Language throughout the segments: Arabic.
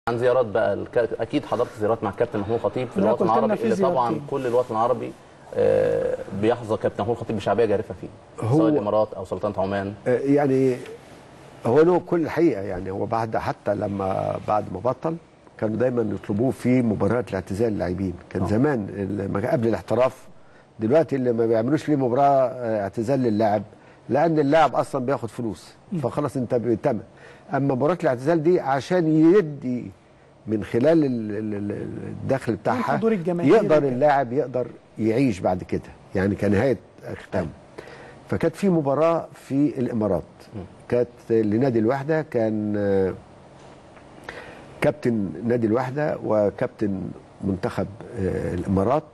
عن زيارات بقى اكيد حضرت زيارات مع الكابتن محمود خطيب في الوطن العربي اللي طبعا كل الوطن العربي بيحظى كابتن محمود خطيب بشعبيه جارفه فيه، سواء الامارات او سلطنه عمان. يعني هو له كل الحقيقه، يعني هو حتى بعد ما بطل كانوا دايما يطلبوه في مباريات الاعتزال اللاعبين. كان زمان قبل الاحتراف، دلوقتي اللي ما بيعملوش ليه مباراه اعتزال للاعب لان اللاعب اصلا بياخد فلوس، فخلاص انت بتتم. اما مباراه الاعتزال دي عشان يدي من خلال الدخل بتاعها يقدر اللاعب يقدر يعيش بعد كده، يعني كنهايه ختام. فكانت في مباراه في الامارات كانت لنادي الوحده، كان كابتن نادي الوحده وكابتن منتخب الامارات.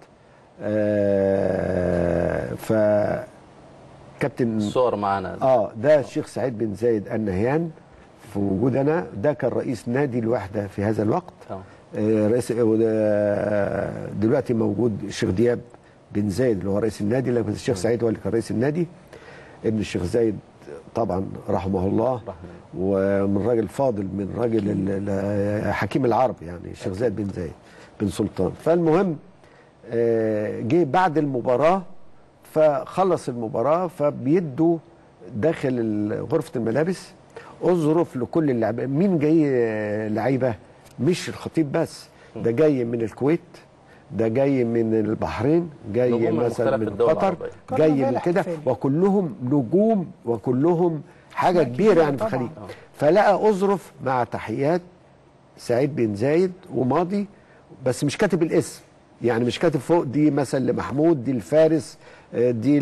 فكابتن الصور معانا ده الشيخ سعيد بن زايد النهيان في وجود انا، ده كان رئيس نادي الوحده في هذا الوقت. رئيس دلوقتي موجود الشيخ دياب بن زايد اللي هو رئيس النادي، لكن الشيخ سعيد هو اللي كان رئيس النادي. ابن الشيخ زايد طبعا رحمه الله، ومن راجل فاضل، من راجل حكيم العرب، يعني الشيخ زايد بن زايد بن سلطان. فالمهم جه بعد المباراه، فخلص المباراه فبيدوا داخل غرفه الملابس اظرف لكل اللعيبه. مين جاي لعيبه؟ مش الخطيب بس، ده جاي من الكويت، ده جاي من البحرين، جاي مثلا من قطر، جاي من كده، وكلهم نجوم وكلهم حاجه كبيره يعني في الخليج. فلقى اظرف مع تحيات سعيد بن زايد وماضي، بس مش كاتب الاسم، يعني مش كاتب فوق دي مثلا لمحمود، دي الفارس، دي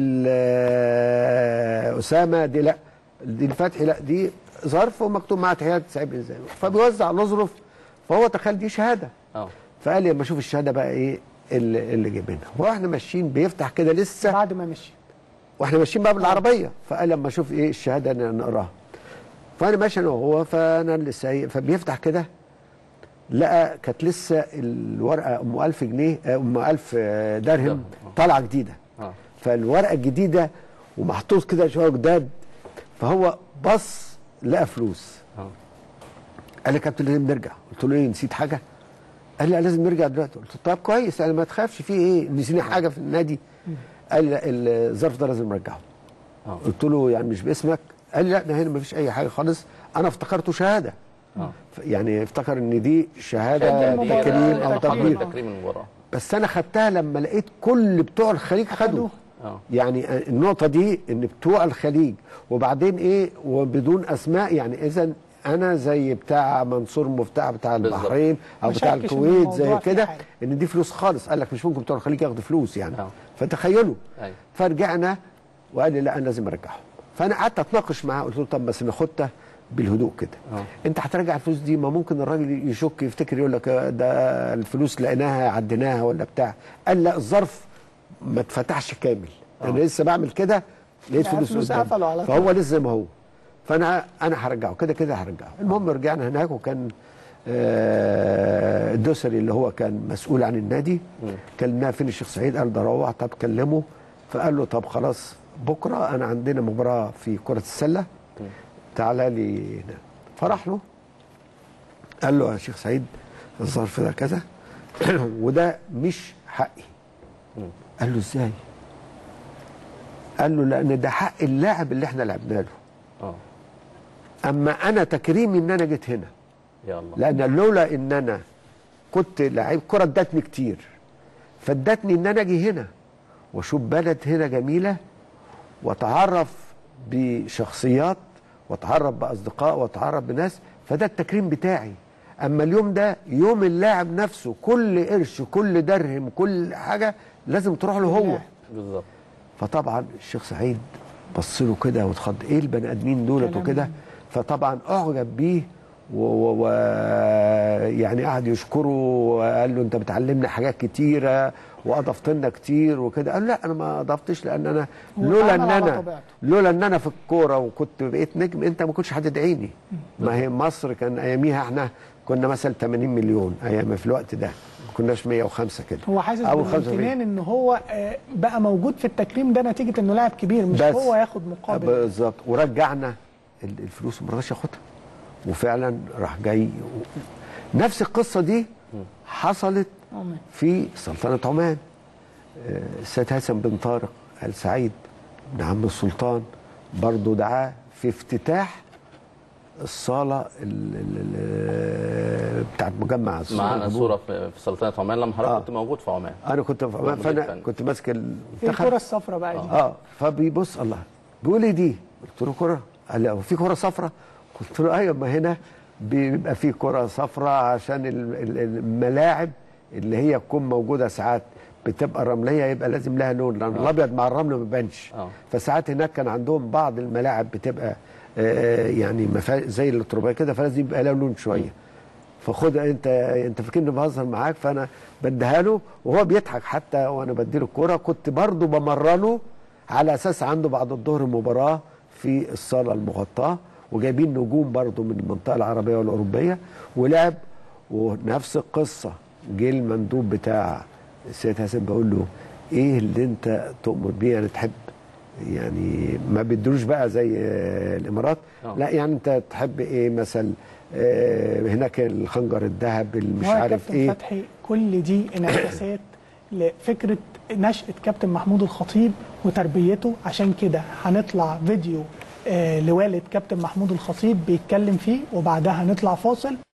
اسامه، دي لا، دي الفتحي، لا، دي ظرف ومكتوب معاه تحيات سعيد بن زايد. فبيوزع الاظرف، فهو تخيل دي شهاده. فقال لي اما اشوف الشهاده بقى ايه اللي جايبينها. واحنا ماشيين بيفتح كده لسه بعد ما مشي، واحنا ماشيين بقى بالعربيه، فقال لما اشوف ايه الشهاده نقراها. فانا ماشي انا وهو، فانا اللي سايق، فبيفتح كده لقى كانت لسه الورقه ام 1000 جنيه، ام 1000 درهم طالعه جديده. فالورقه الجديده ومحطوط كده شويه جداد، فهو بص لقى فلوس. قال لي كابتن لازم نرجع. قلت له ايه، نسيت حاجه؟ قال لي لازم نرجع دلوقتي. قلت له طب كويس، يعني ما تخافش، في ايه، نسينا حاجه في النادي؟ قال لي لا، الظرف ده لازم نرجعه. قلت له يعني مش باسمك؟ قال لي لا، ده هنا ما فيش اي حاجه خالص، انا افتكرته شهاده. يعني افتكر ان دي شهاده تكريم او تقدير، تكريم المباراه. بس انا خدتها لما لقيت كل بتوع الخليج خدوا. يعني النقطه دي ان بتوع الخليج، وبعدين ايه، وبدون اسماء، يعني اذا انا زي بتاع منصور مفتاح بتاع البحرين او بتاع الكويت زي كده، ان دي فلوس خالص. قال لك مش ممكن بتوع الخليج ياخدوا فلوس يعني. فتخيلوا. فرجعنا وقال لي لا، انا لازم ارجعهم. فانا قعدت اتناقش معاه، قلت له طب بس ناخدها بالهدوء كده. انت هترجع الفلوس دي، ما ممكن الراجل يشك يفتكر يقول لك ده الفلوس لقيناها عديناها ولا بتاع. قال لا، الظرف ما اتفتحش كامل، انا لسه بعمل كده لقيت فلوس قدامي، فهو لسه زي ما هو. فانا هرجعه كده كده هرجعه. المهم رجعنا هناك، وكان الدوسري اللي هو كان مسؤول عن النادي كلمناه فين الشيخ سعيد؟ قال ده روح. طب كلمه. فقال له طب خلاص بكره انا عندنا مباراه في كره السله، تعالى لي هنا. فراح له، قال له يا شيخ سعيد الظرف ده كذا وده مش حقي. قال له ازاي؟ قال له لان ده حق اللاعب اللي احنا لعبنا له. اما انا تكريمي ان انا جيت هنا، يا الله، لان لولا ان انا كنت لعيب كره ادتني كتير، فادتني ان انا اجي هنا واشوف بلد هنا جميله، واتعرف بشخصيات، واتعرف باصدقاء، واتعرف بناس، فده التكريم بتاعي. اما اليوم ده يوم اللاعب نفسه، كل قرش، كل درهم، كل حاجه لازم تروح له هو بالظبط. فطبعا الشيخ سعيد بص له كده واتخض، ايه البني ادمين دولت وكده. فطبعا اعجب بيه ويعني قعد يشكره، وقال له انت بتعلمنا حاجات كتيره واضفت لنا كتير وكده. قال لا، انا ما اضفتش، لان انا لولا ان انا في الكوره وكنت بقيت نجم، انت ما كنتش هتدعيني. ما هي مصر كان اياميها احنا كنا مثلا 80 مليون ايام في الوقت ده، ما كناش 105 كده. هو حاسس بالامتنان ان هو بقى موجود في التكريم ده نتيجه انه لاعب كبير، مش هو ياخد مقابل. بالظبط. ورجعنا الفلوس، ما رضاش ياخدها، وفعلا راح جاي. نفس القصه دي حصلت في سلطنه عمان. السيد هيثم بن طارق آل سعيد بن عم السلطان برضه دعاه في افتتاح الصاله بتاعت مجمع الصوره. معانا صوره في سلطنه عمان لما حضرتك كنت موجود في عمان. انا كنت في عمان، فانا كنت ماسك في الكره الصفراء بقى دي. فبيبص الله بيقول لي دي، قلت له كره؟ قال لي في كره صفراء؟ قلت له ايوه، ما هنا بيبقى في كره صفراء عشان الملاعب اللي هي تكون موجوده ساعات بتبقى رمليه، يبقى لازم لها لون، لان الابيض مع الرمل ما بيبانش. فساعات هناك كان عندهم بعض الملاعب بتبقى يعني زي التربيه كده، فلازم يبقى لها لون شويه. فخد انت فاكرني بهزر معاك، فانا بديها له وهو بيضحك حتى وانا بديله الكوره. كنت برضه بمرنه على اساس عنده بعد الظهر مباراه في الصاله المغطاه، وجايبين نجوم برضه من المنطقه العربيه والاوروبيه ولعب. ونفس القصه جه المندوب بتاع السيد حسن بقول له ايه اللي انت تؤمر بيه؟ يعني تحب يعني ما بيدروش بقى زي الامارات، لا يعني انت تحب ايه مثلا؟ هناك الخنجر الذهب مش عارف ايه. كابتن فتحي كل دي انعكاسات لفكره نشأة كابتن محمود الخطيب وتربيته. عشان كده هنطلع فيديو لوالد كابتن محمود الخطيب بيتكلم فيه، وبعدها نطلع فاصل.